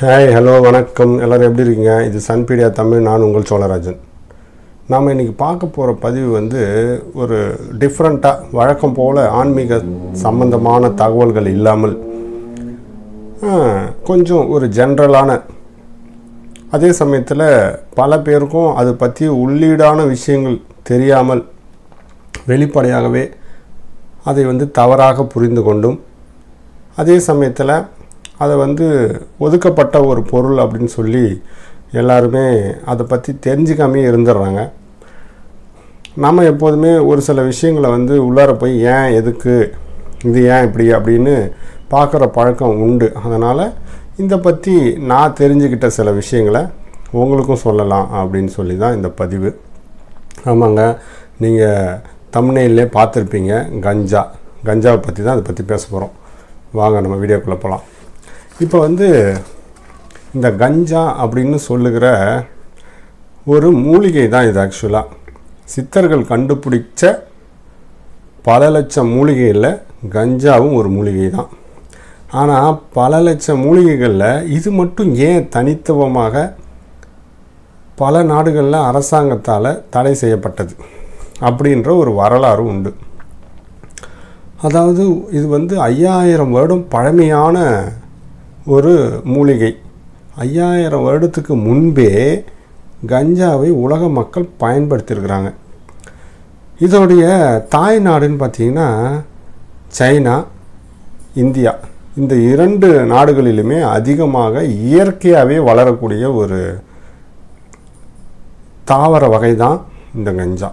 Hi hello வணக்கம் எல்லோரும் எப்படி இருக்கீங்க? இது சன்பீடியா தமிழ். நான் உங்கள் சோழராஜன். நாம் இன்றைக்கி பார்க்க போகிற பதிவு ஒரு டிஃப்ரெண்ட்டாக வழக்கம் போல் ஆன்மீக சம்பந்தமான தகவல்கள் இல்லாமல் கொஞ்சம் ஒரு ஜென்ரலான, அதே சமயத்தில் பல பேருக்கும் அதை பற்றி உள்ளீடான விஷயங்கள் தெரியாமல் வெளிப்படையாகவே அதை தவறாக புரிந்து கொண்டும், அதே சமயத்தில் அதை ஒதுக்கப்பட்ட ஒரு பொருள் அப்படின்னு சொல்லி எல்லாருமே அதை பற்றி தெரிஞ்சுக்காமே இருந்துடுறாங்க. நம்ம எப்போதுமே ஒரு சில விஷயங்களை உள்ளார போய் ஏன், எதுக்கு, இது ஏன் இப்படி அப்படின்னு பார்க்குற பழக்கம் உண்டு. அதனால் இதை பற்றி நான் தெரிஞ்சுக்கிட்ட சில விஷயங்களை உங்களுக்கும் சொல்லலாம் அப்படின்னு சொல்லி தான் இந்த பதிவு. ஆமாங்க, நீங்கள் தம்ப்நெயிலே பார்த்துருப்பீங்க, கஞ்சாவை பற்றி தான் அதை பற்றி பேச போகிறோம். வாங்க நம்ம வீடியோக்குள்ளே போகலாம். இப்போ இந்த கஞ்சா அப்படின்னு சொல்லுகிற ஒரு மூலிகை தான் இது. ஆக்சுவலாக சித்தர்கள் கண்டுபிடிச்ச பல லட்சம் மூலிகையில் கஞ்சாவும் ஒரு மூலிகை தான். ஆனால் பல லட்சம் மூலிகைகளில் இது மட்டும் ஏன் தனித்துவமாக பல நாடுகளில் அரசாங்கத்தால் தடை செய்யப்பட்டது அப்படின்ற ஒரு வரலாறு உண்டு. அதாவது இது 5000 வருடம் பழமையான ஒரு மூலிகை. 5000 வருடத்துக்கு முன்பே கஞ்சாவை உலக மக்கள் பயன்படுத்தியிருக்கிறாங்க. இதோடைய தாய் நாடுன்னு பார்த்திங்கன்னா சைனா, இந்தியா. இந்த 2 நாடுகளிலுமே அதிகமாக இயற்கையாகவே வளரக்கூடிய ஒரு தாவர வகை தான் இந்த கஞ்சா.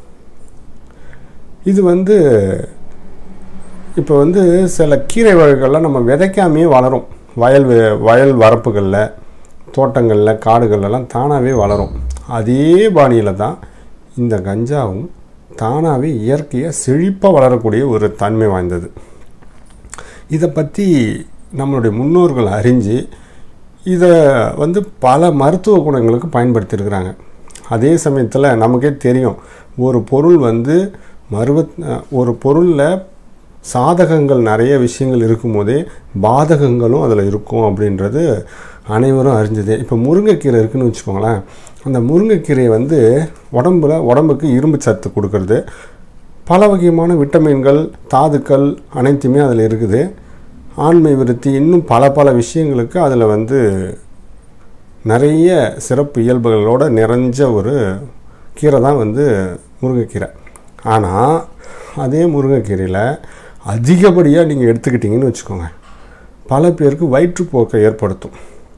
இது இப்போ சில கீரை வகைகள்லாம் நம்ம விதைக்காமையே வளரும். வயல் வரப்புகளில், தோட்டங்களில், காடுகள்லாம் தானாகவே வளரும். அதே பாணியில் தான் இந்த கஞ்சாவும் தானாகவே இயற்கையாக செழிப்பாக வளரக்கூடிய ஒரு தன்மை வாய்ந்தது. இதை பற்றி நம்மளுடைய முன்னோர்கள் அறிஞ்சு இதை பல மருத்துவ குணங்களுக்கு பயன்படுத்தியிருக்கிறாங்க. அதே சமயத்தில் நமக்கே தெரியும், ஒரு பொருள் ஒரு பொருளில் சாதகங்கள் நிறைய விஷயங்கள் இருக்கும்போதே பாதகங்களும் அதில் இருக்கும் அப்படின்றது அனைவரும் அறிஞ்சதே. இப்போ முருங்கைக்கீரை இருக்குதுன்னு வச்சுக்கோங்களேன். அந்த முருங்கைக்கீரையை உடம்புக்கு இரும்பு சத்து கொடுக்கறது, பல வகையான விட்டமின்கள், தாதுக்கள் அனைத்துமே அதில் இருக்குது. ஆண்மை விருத்தி, இன்னும் பல விஷயங்களுக்கு அதில் நிறைய சிறப்பு இயல்புகளோடு நிறைஞ்ச ஒரு கீரை தான் முருங்கைக்கீரை. ஆனால் அதே முருங்கைக்கீரையில் அதிகப்படியாக நீங்கள் எடுத்துக்கிட்டிங்கன்னு வச்சுக்கோங்க, பல பேருக்கு வயிற்றுப்போக்கை ஏற்படுத்தும்.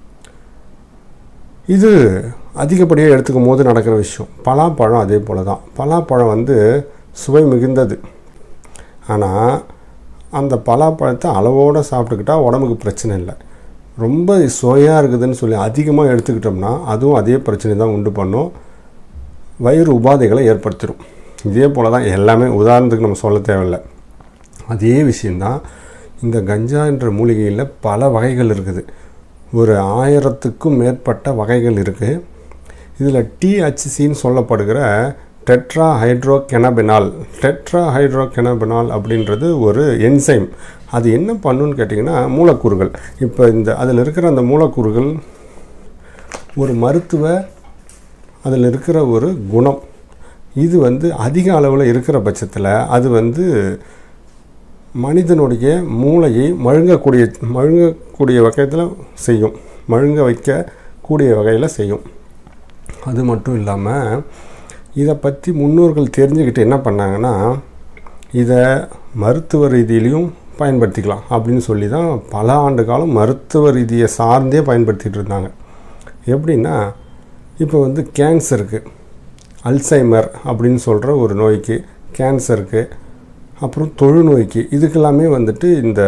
இது அதிகப்படியாக எடுத்துக்கும் போது நடக்கிற விஷயம். பலாப்பழம் அதே போல் தான். பலாப்பழம் சுவை மிகுந்தது. ஆனால் அந்த பலாப்பழத்தை அளவோடு சாப்பிட்டுக்கிட்டால் உடம்புக்கு பிரச்சனை இல்லை. ரொம்ப சுவையாக இருக்குதுன்னு சொல்லி அதிகமாக எடுத்துக்கிட்டோம்னா அதுவும் அதே பிரச்சனை தான் உண்டு பண்ணும், வயிறு உபாதைகளை ஏற்படுத்திடும். இதே போல் தான் எல்லாமே. உதாரணத்துக்கு நம்ம சொல்ல தேவையில்லை. அதே விஷயந்தான் இந்த கஞ்சா என்ற மூலிகையில் பல வகைகள் இருக்குது. ஒரு 1000க்கும் மேற்பட்ட வகைகள் இருக்குது. இதில் THCன்னு சொல்லப்படுகிற டெட்ராஹைட்ரோகெனபினால் அப்படின்றது ஒரு என்சைம். அது என்ன பண்ணுன்னு கேட்டிங்கன்னா, மூலக்கூறுகள். இப்போ அதில் இருக்கிற அந்த மூலக்கூறுகள் ஒரு அதில் இருக்கிற ஒரு குணம். இது அதிக அளவில் இருக்கிற பட்சத்தில் அது மனிதனுடைய மூளையை மழுங்கக்கூடிய வகையில் செய்யும், மழுங்க வைக்கக்கூடிய வகையில் செய்யும். அது மட்டும் இல்லாமல் இதை பற்றி முன்னோர்கள் தெரிஞ்சுக்கிட்டு என்ன பண்ணாங்கன்னா, இதை மருத்துவ ரீதியிலையும் பயன்படுத்திக்கலாம் அப்படின்னு சொல்லி தான் பல ஆண்டு காலம் மருத்துவ ரீதியை சார்ந்தே பயன்படுத்திகிட்டு இருந்தாங்க. எப்படின்னா, இப்போ கேன்சருக்கு, அல்சைமர் அப்படின்னு சொல்கிற ஒரு நோய்க்கு, கேன்சருக்கு, அப்புறம் தொழுநோய்க்கு, இதுக்கெல்லாமே இந்த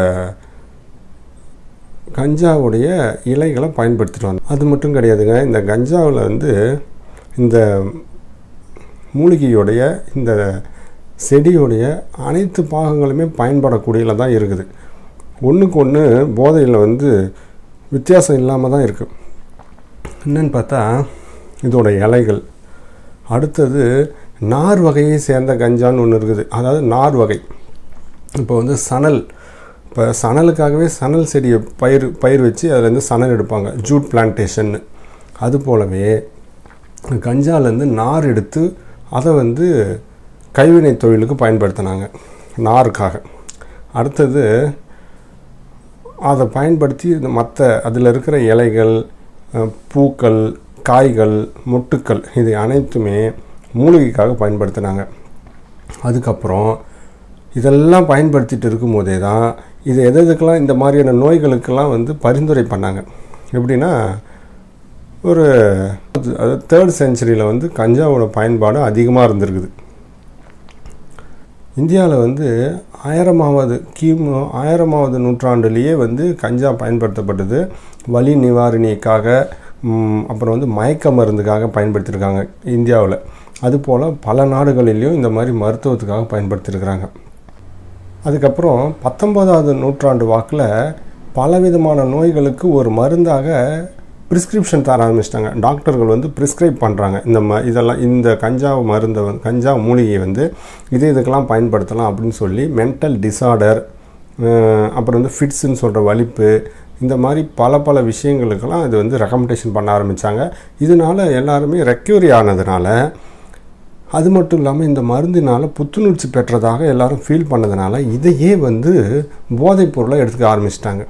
கஞ்சாவுடைய இலைகளை பயன்படுத்திட்டு வந்தோம். அது மட்டும் கிடையாதுங்க. இந்த கஞ்சாவில் இந்த மூலிகையுடைய, இந்த செடியுடைய அனைத்து பாகங்களுமே பயன்படக்கூடியதில் தான் இருக்குது. ஒன்றுக்கு ஒன்று போதையில் வித்தியாசம் இல்லாமல் தான் இருக்குது. என்னன்னு பார்த்தா இதோட இலைகள். அடுத்தது நார் வகையை சேர்ந்த கஞ்சான்னு ஒன்று இருக்குது. அதாவது நார் வகை. இப்போ சணல் இப்போ சணலுக்காகவே சணல் செடியை பயிர் வச்சு அதுலேருந்து சணல் எடுப்பாங்க, ஜூட் பிளான்டேஷன்னு. அது போலவே கஞ்சாலேருந்து நார் எடுத்து அதை வந்து கைவினை தொழிலுக்கு பயன்படுத்தினாங்க, நாருக்காக. அடுத்தது அதை பயன்படுத்தி மற்ற அதில் இருக்கிற இலைகள், பூக்கள், காய்கள், மொட்டுக்கள் இது அனைத்துமே மூலிகைக்காக பயன்படுத்தினாங்க. அதுக்கப்புறம் இதெல்லாம் பயன்படுத்திட்டு இருக்கும்போதே தான் இது எதுக்கெல்லாம் இந்த மாதிரியான நோய்களுக்கெல்லாம் வந்து பரிந்துரை பண்ணாங்க. எப்படின்னா ஒரு 3rd செஞ்சுரியில் வந்து கஞ்சாவோட பயன்பாடு அதிகமாக இருந்திருக்குது. இந்தியாவில் வந்து 1000வது நூற்றாண்டுலேயே வந்து கஞ்சா பயன்படுத்தப்பட்டது. வலி நிவாரணிக்காக, அப்புறம் வந்து மயக்க மருந்துக்காக பயன்படுத்தியிருக்காங்க இந்தியாவில். அதுபோல் பல நாடுகளிலையும் இந்த மாதிரி மருத்துவத்துக்காக பயன்படுத்தியிருக்கிறாங்க. அதுக்கப்புறம் 19வது நூற்றாண்டு வாக்கில் பலவிதமான நோய்களுக்கு ஒரு மருந்தாக ப்ரிஸ்கிரிப்ஷன் தர ஆரம்பிச்சிட்டாங்க. டாக்டர்கள் வந்து ப்ரிஸ்கிரைப் பண்ணுறாங்க, இதெல்லாம் இந்த கஞ்சா மருந்தை கஞ்சா மூலிகையை வந்து இதுக்கெல்லாம் பயன்படுத்தலாம் அப்படின்னு சொல்லி. மென்டல் டிஸார்டர், அப்புறம் வந்து ஃபிட்ஸுன்னு சொல்கிற வலிப்பு, இந்த மாதிரி பல விஷயங்களுக்கெல்லாம் இது வந்து ரெக்கமெண்டேஷன் பண்ண ஆரம்பித்தாங்க. இதனால் எல்லாருமே ரெக்கவரி ஆனதுனால, அது மட்டும் இல்லாமல் இந்த மருந்தினால் புத்துணர்ச்சி பெற்றதாக எல்லோரும் ஃபீல் பண்ணதுனால இதையே வந்து போதைப் பொருளை எடுத்துக்க ஆரம்பிச்சிட்டாங்க.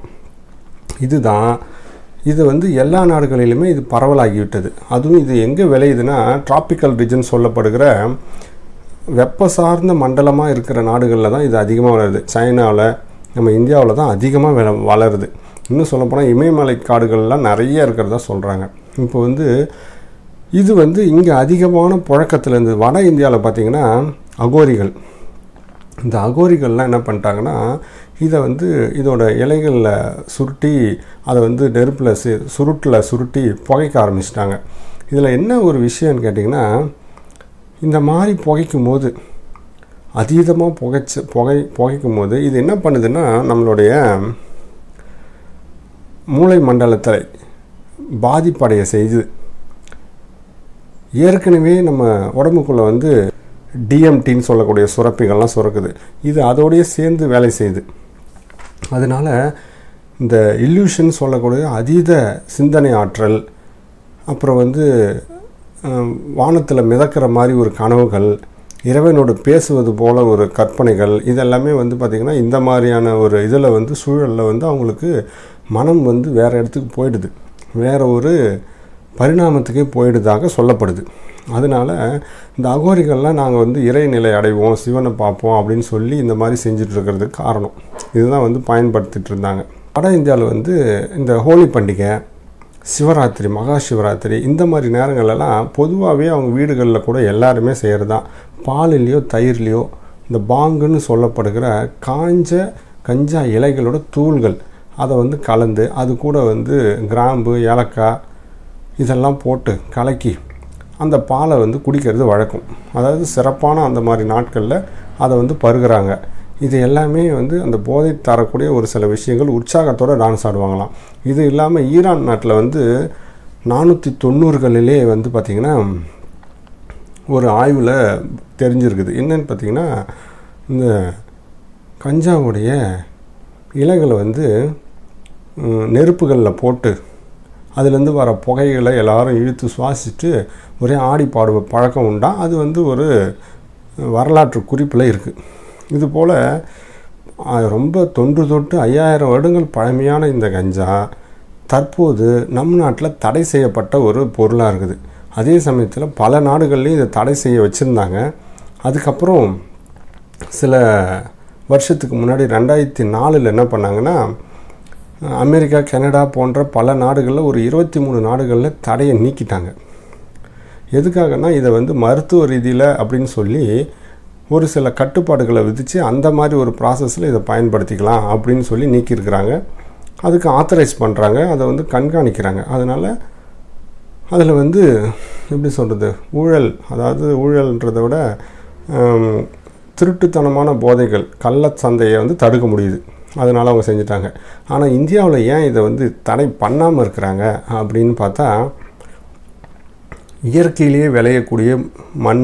இது வந்து எல்லா நாடுகளிலுமே இது பரவலாகிவிட்டது. அதுவும் இது எங்கே விளையுதுன்னா, டிராபிக்கல் ரீஜன் சொல்லப்படுகிற வெப்ப சார்ந்த மண்டலமாக இருக்கிற நாடுகளில் தான் இது அதிகமாக வளருது. சைனாவில், நம்ம இந்தியாவில் தான் அதிகமாக வளருது. இன்னும் சொல்லப்போனால் இமயமலை காடுகள்லாம் நிறைய இருக்கிறதா சொல்கிறாங்க. இப்போ வந்து இது வந்து இங்கே அதிகமான புழக்கத்தில் இருந்து வட இந்தியாவில் பார்த்திங்கன்னா அகோரிகள். இந்த அகோரிகள்லாம் என்ன பண்ணிட்டாங்கன்னா, இதை வந்து இதோட இலைகளில் சுருட்டி அதை வந்து நெருப்பில் சுருட்டி புகைக்க ஆரம்பிச்சிட்டாங்க. இதில் என்ன ஒரு விஷயம்னு கேட்டிங்கன்னா, இந்த மாதிரி புகைக்கும் போது, அதீதமாக புகைக்கும் போது இது என்ன பண்ணுதுன்னா, நம்மளுடைய மூளை மண்டலத்தை பாதிப்படைய செய்து, ஏற்கனவே நம்ம உடம்புக்குள்ளே வந்து டிஎம்டின்னு சொல்லக்கூடிய சுரப்பிகள்லாம் சுரக்குது. இது அதோடைய சேர்ந்து வேலை செய்யுது. அதனால் இந்த இல்யூஷன் சொல்லக்கூடிய அதீத சிந்தனை ஆற்றல், அப்புறம் வந்து வானத்தில் மிதக்கிற மாதிரி ஒரு கனவுகள், இறைவனோடு பேசுவது போல் ஒரு கற்பனைகள், இதெல்லாமே வந்து பார்த்திங்கன்னா இந்த மாதிரியான ஒரு இதில் வந்து சூழலில் வந்து அவங்களுக்கு மனம் வந்து வேறு இடத்துக்கு போயிடுது, வேறு ஒரு பரிணாமத்துக்கே போயிடுதாக சொல்லப்படுது. அதனால் இந்த அகோரிகள்லாம் நாங்கள் வந்து இறைநிலை அடைவோம், சிவனை பார்ப்போம் அப்படின்னு சொல்லி இந்த மாதிரி செஞ்சிட்ருக்கிறதுக்கு காரணம் இதுதான் வந்து பயன்படுத்திகிட்டு இருந்தாங்க. வட இந்தியாவில் வந்து இந்த ஹோலி பண்டிகை, சிவராத்திரி, மகா சிவராத்திரி, இந்த மாதிரி நேரங்களெல்லாம் பொதுவாகவே அவங்க வீடுகளில் கூட எல்லாருமே செய்கிறது தான். பாலிலையோ தயிர்லேயோ இந்த பாங்குன்னு சொல்லப்படுகிற காஞ்ச கஞ்சா இலைகளோட தூள்கள் அதை வந்து கலந்து அது கூட வந்து கிராம்பு, ஏலக்காய் இதெல்லாம் போட்டு கலக்கி அந்த பாலை வந்து குடிக்கிறது வழக்கம். அதாவது சிறப்பான அந்த மாதிரி நாட்களில் அதை வந்து பருகிறாங்க. இது எல்லாமே வந்து அந்த போதை தரக்கூடிய ஒரு சில விஷயங்கள். உற்சாகத்தோடு டான்ஸ் ஆடுவாங்களாம். இது இல்லாமல் ஈரான் நாட்டில் வந்து 490களிலே வந்து பார்த்திங்கன்னா ஒரு ஆய்வில் தெரிஞ்சிருக்குது. என்னன்னு பார்த்திங்கன்னா, இந்த கஞ்சாவுடைய இலைகளை வந்து நெருப்புகளில் போட்டு அதுலேருந்து வர புகைகளை எல்லாரும் இழுத்து சுவாசித்து ஒரே ஆடி பாடுவ பழக்கம் உண்டா. அது வந்து ஒரு வரலாற்று குறிப்பில் இருக்குது. இதுபோல் ரொம்ப தொன்று தொட்டு 5000 வருடங்கள் பழமையான இந்த கஞ்சா தற்போது நம் நாட்டில் தடை செய்யப்பட்ட ஒரு பொருளாக இருக்குது. அதே சமயத்தில் பல நாடுகள்லேயும் இதை தடை செய்ய வச்சுருந்தாங்க. அதுக்கப்புறம் சில வருஷத்துக்கு முன்னாடி 2004 என்ன பண்ணாங்கன்னா, அமெரிக்கா, கனடா போன்ற பல நாடுகளில் ஒரு 23 நாடுகளில் தடையை நீக்கிட்டாங்க. எதுக்காகனா, இதை வந்து மருத்துவ ரீதியில் அப்படின்னு சொல்லி ஒரு சில கட்டுப்பாடுகளை விதித்து அந்த மாதிரி ஒரு ப்ராசஸில் இதை பயன்படுத்திக்கலாம் அப்படின்னு சொல்லி நீக்கியிருக்கிறாங்க. அதுக்கு ஆத்தரைஸ் பண்ணுறாங்க, அதை வந்து கண்காணிக்கிறாங்க. அதனால் அதில் வந்து எப்படி சொல்கிறது, ஊழல், அதாவது ஊழல்ன்றதை விட திருட்டுத்தனமான போதைகள், கள்ள சந்தையை வந்து தடுக்க முடியுது. அதனால் அவங்க செஞ்சிட்டாங்க. ஆனால் இந்தியாவில் ஏன் இதை வந்து தடை பண்ணாமல் இருக்கிறாங்க அப்படின்னு பார்த்தா, இயற்கையிலேயே விளையக்கூடிய மண்,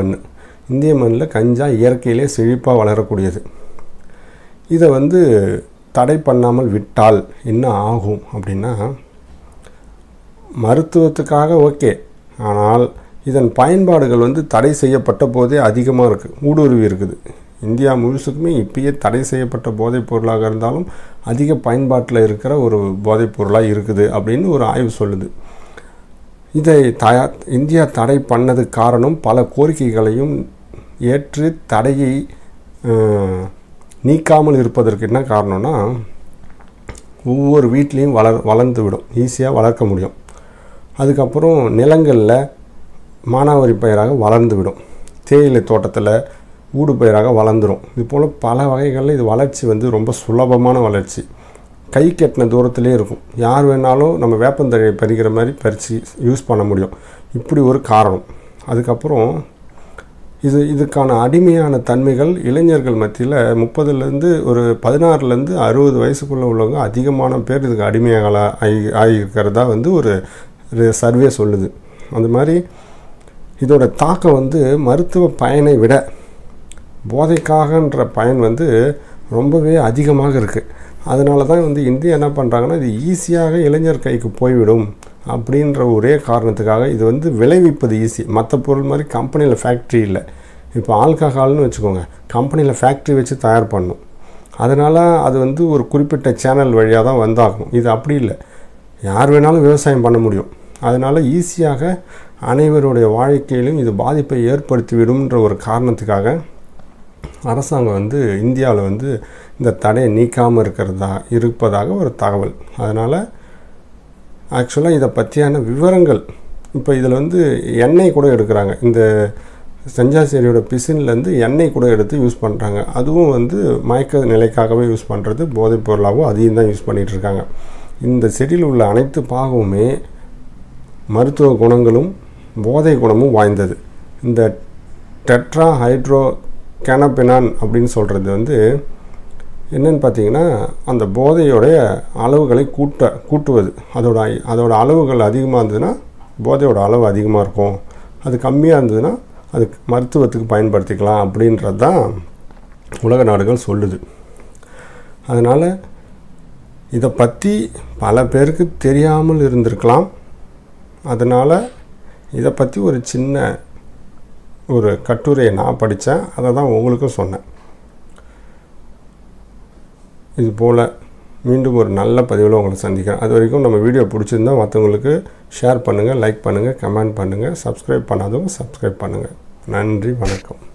இந்திய மண்ணில் கஞ்சா இயற்கையிலே செழிப்பாக வளரக்கூடியது. இதை வந்து தடை பண்ணாமல் விட்டால் என்ன ஆகும் அப்படின்னா, மருத்துவத்துக்காக ஓகே, ஆனால் இதன் பயன்பாடுகள் வந்து தடை செய்யப்பட்ட போதே அதிகமாக இருக்குது, ஊடுருவி இருக்குது. இந்தியா முழுசுக்குமே இப்பயே தடை செய்யப்பட்ட போதைப் பொருளாக இருந்தாலும் அதிக பயன்பாட்டில் இருக்கிற ஒரு போதைப் பொருளாக இருக்குது அப்படின்னு ஒரு ஆய்வு சொல்லுது. இதை இந்தியா தடை பண்ணது காரணம் பல கோரிக்கைகளையும் ஏற்று தடையை நீக்காமல் இருப்பதற்கு என்ன காரணம்னா, ஒவ்வொரு வீட்லேயும் வளர்ந்து விடும், ஈஸியாக வளர்க்க முடியும். அதுக்கப்புறம் நிலங்களில் மானாவாரி பயிராக வளர்ந்து விடும், தேயிலை தோட்டத்தில் ஊடு பயிராக வளர்ந்துடும். இது போல் பல வகைகளில் இது வளர்ச்சி வந்து ரொம்ப சுலபமான வளர்ச்சி, கை கெட்டின தூரத்திலே இருக்கும். யார் வேணாலும் நம்ம வேப்பந்தழையை பறிக்கிற மாதிரி பறித்து யூஸ் பண்ண முடியும். இப்படி ஒரு காரணம். அதுக்கப்புறம் இதுக்கான அடிமையான தன்மைகள் இளைஞர்கள் மத்தியில் 30லேருந்து ஒரு 16லேருந்து 60 வயசுக்குள்ளே உள்ளவங்க அதிகமான பேர் இதுக்கு அடிமையாக ஆகியிருக்கிறதா வந்து ஒரு சர்வே சொல்லுது. அந்த மாதிரி இதோட தாக்கம் வந்து மருத்துவ பயனை விட போதைக்காகன்ற பயன் வந்து ரொம்பவே அதிகமாக இருக்குது. அதனால தான் வந்து இந்தியா என்ன பண்ணுறாங்கன்னா, இது ஈஸியாக இளைஞர் கைக்கு போய்விடும் அப்படின்ற ஒரே காரணத்துக்காக இது வந்து விளைவிப்பது ஈஸி. மற்ற பொருள் மாதிரி கம்பெனியில் ஃபேக்ட்ரி இல்லை. இப்போ ஆல்கஹால்னு வச்சுக்கோங்க, கம்பெனியில் ஃபேக்ட்ரி வச்சு தயார் பண்ணும். அதனால் அது வந்து ஒரு குறிப்பிட்ட சேனல் வழியாக தான் வந்தாகும். இது அப்படி இல்லை, யார் வேணாலும் விவசாயம் பண்ண முடியும். அதனால் ஈஸியாக அனைவருடைய வாழ்க்கையிலும் இது பாதிப்பை ஏற்படுத்திவிடும்ன்ற ஒரு காரணத்துக்காக அரசாங்கம் வந்து இந்தியாவில் வந்து இந்த தடையை நீக்காமல் இருப்பதாக ஒரு தகவல். அதனால் ஆக்சுவலாக இதை பற்றியான விவரங்கள் இப்போ இதில் வந்து எண்ணெய் கூட எடுக்கிறாங்க. இந்த செஞ்சா செடியோட பிசின்லேருந்து எண்ணெய் கூட எடுத்து யூஸ் பண்ணுறாங்க. அதுவும் வந்து மயக்க நிலைக்காகவே யூஸ் பண்ணுறது, போதைப் பொருளாகவும் அதையும் தான் யூஸ் பண்ணிகிட்ருக்காங்க. இந்த செடியில் உள்ள அனைத்து பாகமுமே மருத்துவ குணங்களும் போதை குணமும் வாய்ந்தது. இந்த டெட்ரா ஹைட்ரோ கேனபினான் அப்படின்னு சொல்கிறது வந்து என்னென்னு பார்த்தீங்கன்னா, அந்த போதையோடைய அளவுகளை கூட்டுவது. அதோட அளவுகள் அதிகமாக இருந்ததுன்னா போதையோட அளவு அதிகமாக இருக்கும், அது கம்மியாக இருந்ததுன்னா அது மருத்துவத்துக்கு பயன்படுத்திக்கலாம் அப்படின்றது தான் உலக நாடுகள் சொல்லுது. அதனால் இதை பற்றி பல பேருக்கு தெரியாமல் இருந்திருக்கலாம். அதனால் இதை பற்றி ஒரு சின்ன ஒரு கட்டுரையை நான் படித்தேன், அதை தான் உங்களுக்கும் சொன்னேன். இது போல் மீண்டும் ஒரு நல்ல பதிவில் உங்களை சந்திக்கிறேன். அது வரைக்கும் நம்ம வீடியோ பிடிச்சிருந்தா மற்றவங்களுக்கு ஷேர் பண்ணுங்கள், லைக் பண்ணுங்கள், கமெண்ட் பண்ணுங்கள். சப்ஸ்கிரைப் பண்ணாதவங்க சப்ஸ்கிரைப் பண்ணுங்கள். நன்றி, வணக்கம்.